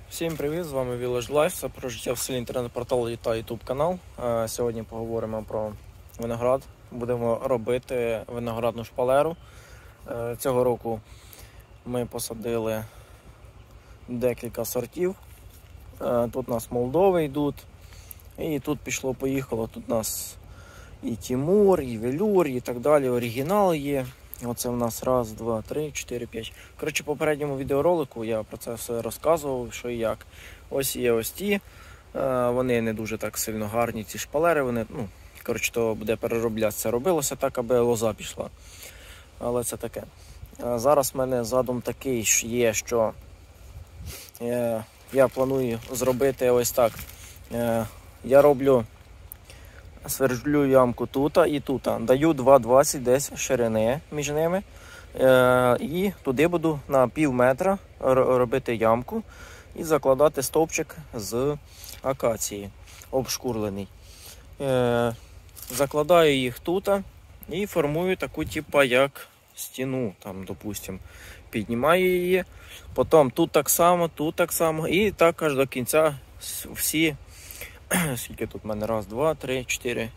Всім привіт, з вами Village Life, це про життя в селі, інтернет-портал та YouTube канал. Сьогодні поговоримо про виноград. Будемо робити виноградну шпалеру. Цього року ми посадили декілька сортів. Тут у нас Молдови йдуть. І тут пішло-поїхало. Тут у нас і Тімур, і Велюр, і так далі. Оригінал є. Оце в нас 1, 2, 3, 4, 5. Коротше, в попередньому відеоролику я про це все розказував, що і як. Ось є ось ті. Вони не дуже так сильно гарні, ці шпалери. Вони, коротше, то буде перероблятися. Робилося так, аби лоза пішла. Але це таке. Зараз в мене задум такий є, що я планую зробити ось так. Я роблю, свердлю ямку тут і тут. Даю 2,20 десь ширини між ними. І туди буду на пів метра робити ямку і закладати стовпчик з акації обшкурлений. Закладаю їх тут і формую таку типу як стіну, там, допустим. Піднімаю її, потім тут так само і так аж до кінця всі. Скільки тут в мене? 1, 2, 3, 4,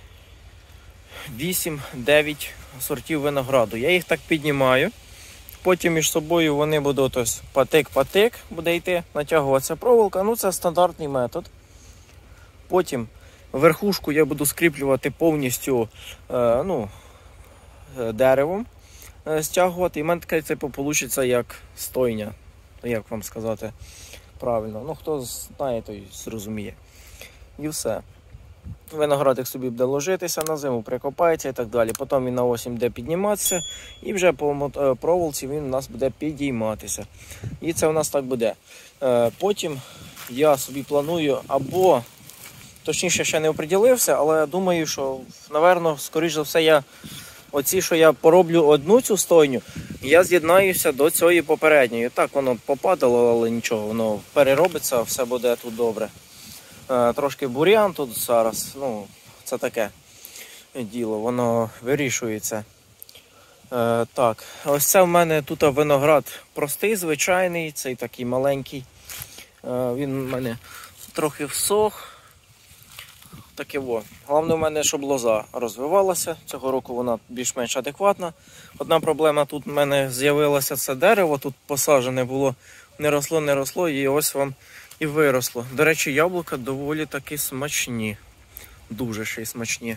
8, 9 сортів винограду. Я їх так піднімаю. Потім між собою вони будуть ось патик-патик буде йти, натягуватися проволока. Це стандартний метод. Потім верхушку я буду скріплювати повністю деревом, стягувати. І в мене таке вийде як стойня. Як вам сказати правильно. Хто знає, той зрозуміє. І все. Виноградик собі буде ложитися, на зиму прикопається і так далі. Потім він на осінь буде підніматися і вже по проволоці він у нас буде підійматися. І це у нас так буде. Потім я собі планую або, точніше ще не оприділився, але думаю, що, напевно, скоріш за все, що я пороблю одну цю стойню, я з'єднаюся до цієї попередньої. Так, воно попадало, але нічого, воно переробиться, все буде тут добре. Трошки бур'ян тут зараз, це таке діло, воно вирішується. Так, ось це в мене тут виноград простий, звичайний, цей такий маленький. Він в мене трохи всох. Таке во. Головне в мене, щоб лоза розвивалася. Цього року вона більш-менш адекватна. Одна проблема тут в мене з'явилася, це дерево, тут посаджене було, не росло, і ось вам і виросло. До речі, яблука доволі таки смачні. Дуже ще й смачні.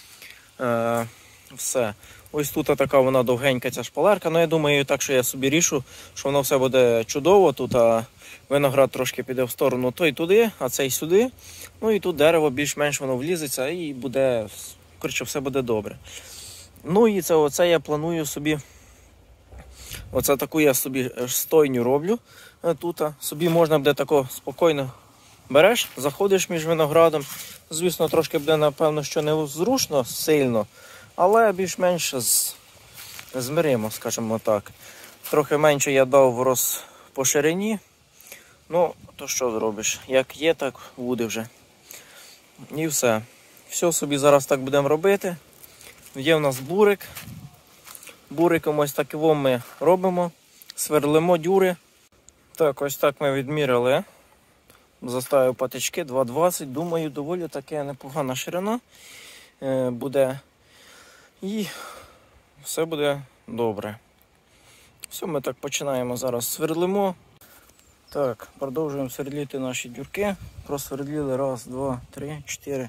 Все. Ось тут така вона довгенька ця шпалерка. Я думаю, так що я собі рішу, що воно все буде чудово. Тут виноград трошки піде в сторону той туди, а цей сюди. І тут дерево більш-менш воно влізеться і буде, коротше, все буде добре. І оце я планую собі, оце таку я собі стойню роблю. Тут собі можна буде тако спокійно береш, заходиш між виноградом. Звісно, трошки буде, напевно, що незручно сильно, але більш-менш змиримо, скажімо так. Трохи менше я дав по ширині. То що зробиш? Як є, так буде вже. І все. Все собі зараз так будемо робити. Є в нас бурик. Буриком ось таким ми робимо. Сверлимо дюри. Так, ось так ми відміряли. Заставив патички 2,20. Думаю, доволі таке непогана ширина буде. І все буде добре. Все, ми так починаємо зараз свердлимо. Так, продовжуємо свердлити наші дюрки. Просвердлили 1, 2, 3, 4,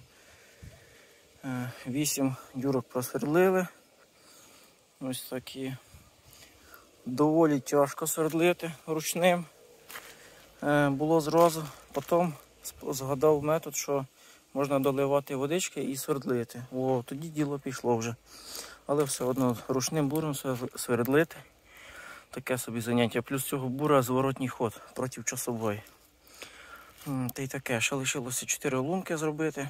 8 дюрок просвердлили. Ось такі. Доволі тяжко свердлити ручним. Було зразу. Потім згадав метод, що можна доливати водички і свердлити. Тоді діло пішло вже. Але все одно ручним буром свердлити. Таке собі заняття. Плюс цього бура зворотній ход проти часової. Та й таке. Ще лишилося 4 лунки зробити.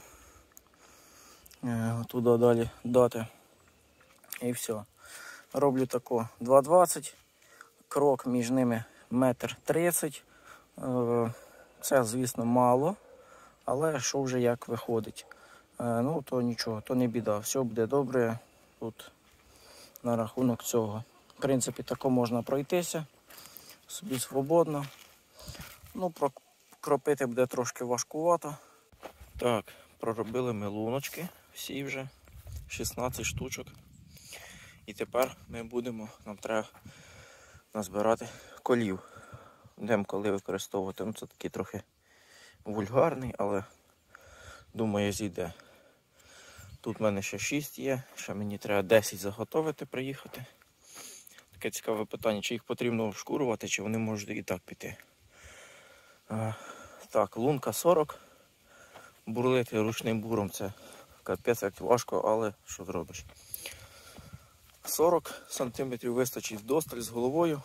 Туди далі дати. І все. Роблю тако 2,20. Крок між ними 1,30 м. Це, звісно, мало. Але що вже як виходить. То нічого, то не біда. Все буде добре тут на рахунок цього. В принципі, тако можна пройтися собі свободно. кропити буде трошки важкувато. Так, проробили ми луночки всі вже, 16 штучок. І тепер нам треба назбирати колів. Будемо коли використовувати. Ну, це такий трохи вульгарний, але думаю зійде. Тут в мене ще 6 є, ще мені треба 10 заготовити, приїхати. Таке цікаве питання, чи їх потрібно вшкурувати, чи вони можуть і так піти. Так, лунка 40. Бурлити ручним буром це капець як важко, але що зробиш. 40 см вистачить вдосталь з головою,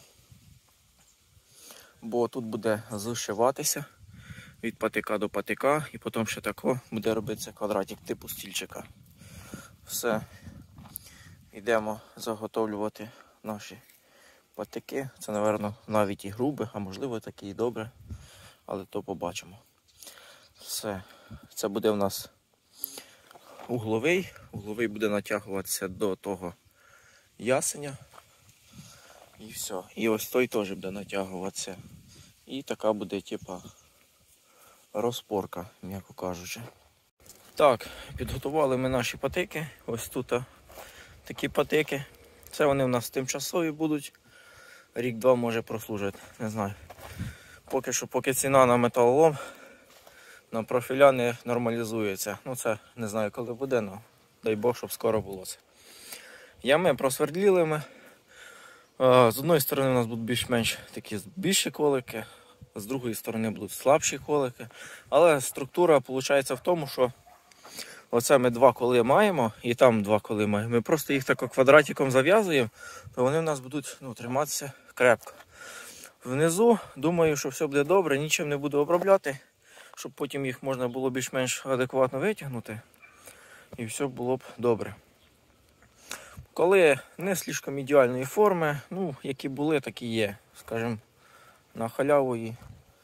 бо тут буде зшиватися від патика до патика, і потім ще тако буде робитися квадратик типу стільчика. Все, йдемо заготовлювати наші патики. Це, мабуть, навіть і грубе, а можливо таке і добре, але то побачимо. Все, це буде в нас угловий. Угловий буде натягуватися до того ясеня. І все. І ось той теж буде натягуватися. І така буде типа розпорка, м'яко кажучи. Так, підготували ми наші патики. Ось тут такі патики. Це вони в нас тимчасові будуть. Рік-два може прослужити, не знаю. Поки ціна на металолом, на профіля не нормалізується. Ну це не знаю коли буде, але дай Бог, щоб скоро було це. Ями просвердліли ми. З одної сторони у нас будуть більш-менш такі більші колики, з другої сторони будуть слабші колики. Але структура виходить в тому, що оце ми 2 коли маємо і там 2 коли маємо. Ми просто їх так квадратиком зав'язуємо, то вони у нас будуть триматися крепко. Внизу, думаю, що все буде добре, нічим не буду обробляти, щоб потім їх можна було більш-менш адекватно витягнути і все було б добре. Коли не слишком ідеальної форми, ну, які були, такі є. Скажімо, на халяву і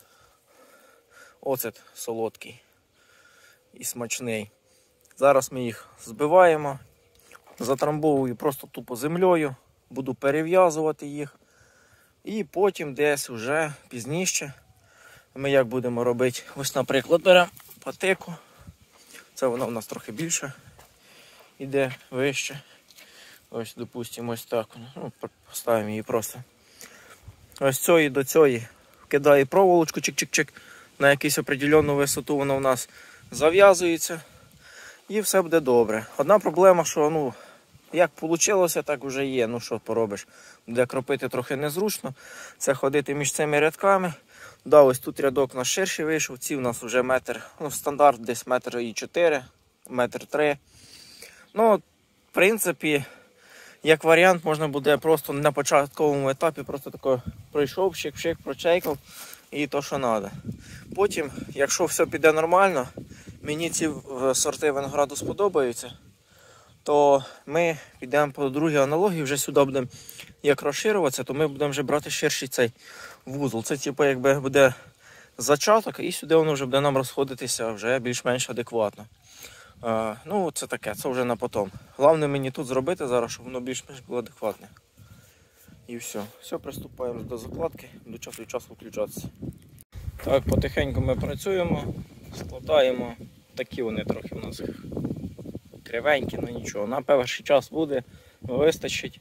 оцет солодкий і смачний. Зараз ми їх збиваємо, затрамбовую просто тупо землею, буду перев'язувати їх. І потім десь вже пізніше ми як будемо робити. Ось, наприклад, беремо патику. Це вона у нас трохи більше іде, вище. Ось, допустимо, ось так. Ну, поставимо її просто. Ось цієї до цієї вкидаю проволочку, чик-чик-чик, на якусь определенну висоту вона у нас зав'язується. І все буде добре. Одна проблема, що, ну, як вийшло, так вже є. Ну, що поробиш. Буде кропити трохи незручно. Це ходити між цими рядками. Да, ось тут рядок у нас ширший вийшов. Ці у нас вже метр, ну, стандарт десь 1,4 м, 1,3 м. Ну, в принципі, як варіант, можна буде просто на початковому етапі просто тако пройшов, щик-щик, прочейкав і то, що треба. Потім, якщо все піде нормально, мені ці сорти винограду сподобаються, то ми підемо по другій аналогії, вже сюди будемо як розширюватися, то ми будемо вже брати ширший цей вузол. Це типу якби буде зачаток, і сюди воно вже буде нам розходитися вже більш-менш адекватно. Ну, це таке, це вже на потом. Головне мені тут зробити зараз, щоб воно більш-менш було адекватне. І все. Все, приступаємо до закладки, до часу від часу включатися. Так, потихеньку ми працюємо, складаємо. Такі вони трохи у нас кривенькі, але нічого. На перший час буде, вистачить.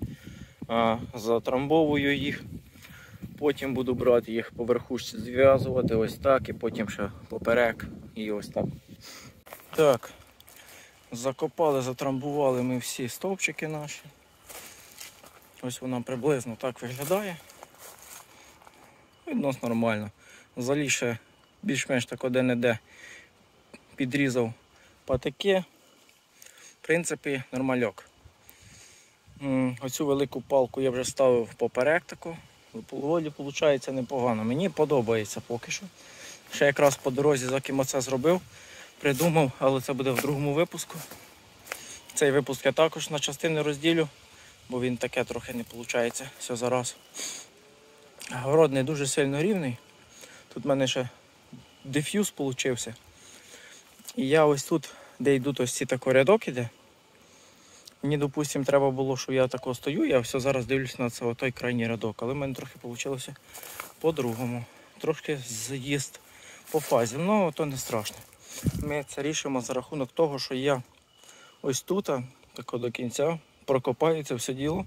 Затрамбовую їх. Потім буду брати їх по верхушці, зв'язувати ось так, і потім ще поперек і ось так. Так, закопали, затрамбували ми всі стовпчики наші. Ось вона приблизно так виглядає. Відносно нормально. Взагалі ще більш-менш так один-іде підрізав патики. В принципі, нормальок. Оцю велику палку я вже ставив поперек таку. Вроді виходить непогано. Мені подобається поки що. Ще якраз по дорозі, за ким оце зробив, придумав, але це буде в другому випуску. Цей випуск я також на частини розділю, бо він таке трохи не виходить все зараз. Город не дуже сильно рівний. Тут в мене ще диф'юз вийшов. І я ось тут, де йдуть ось ці такий рядок іде. Мені, допустимо, треба було, що я тако стою, я все зараз дивлюсь на це той крайній рядок, але в мене трохи вийшло по-другому. Трошки з'їзд по фазі. Ну, то не страшно. Ми це рішимо за рахунок того, що я ось тут, тако до кінця, прокопаю це все діло.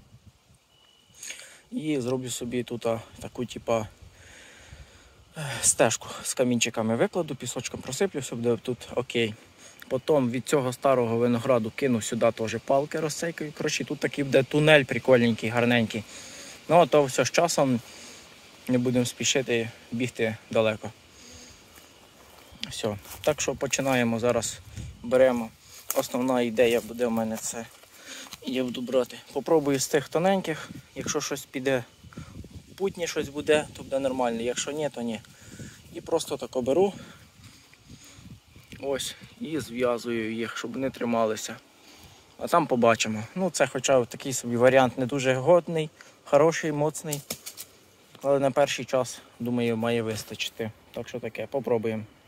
І зроблю собі тут таку, типа, стежку з камінчиками викладу, пісочком просиплю, все буде тут окей. Потім від цього старого винограду кину сюди теж палки розсейкаю. Коротше, тут такий буде тунель прикольненький, гарненький. Ну, а то все з часом не будемо спішити бігти далеко. Все. Так що починаємо зараз. Беремо. Основна ідея буде в мене це. Я буду брати. Попробую з тих тоненьких. Якщо щось піде, путнє щось буде, то буде нормально. Якщо ні, то ні. І просто тако беру. Ось. І зв'язую їх, щоб вони трималися. А там побачимо. Ну, це хоча такий собі варіант не дуже годний, хороший, моцний. Але на перший час, думаю, має вистачити. Так що таке, попробуємо.